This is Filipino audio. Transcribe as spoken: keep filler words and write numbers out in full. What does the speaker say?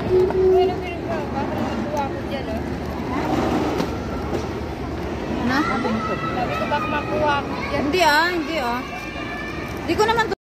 Pero pero bro, baka makuha ko dyan, oh. Ano? Sabi ko baka makuha ko dyan. Hindi ah, hindi ah. Hindi ko naman